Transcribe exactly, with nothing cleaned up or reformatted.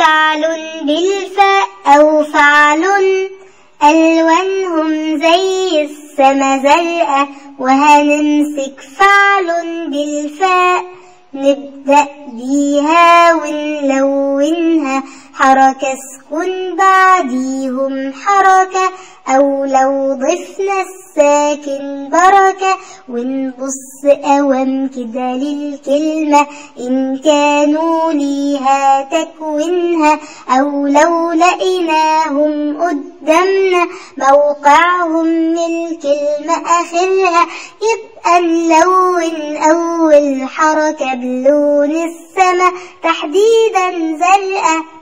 فعل بالفاء أو فعل، ألوانهم زي السما زرقاء. وهنمسك فعل بالفاء نبدأ بيها ونلونها، حركة سكون بعديهم حركة، أو لو ضفنا الساكن بركة. ونبص أوام كده للكلمة إن كانوا ليها تكوينها، أو لو لقيناهم قدامنا موقعهم من الكلمة آخرها، يبقى نلون أول حركة بلون السما تحديدا زرقاء.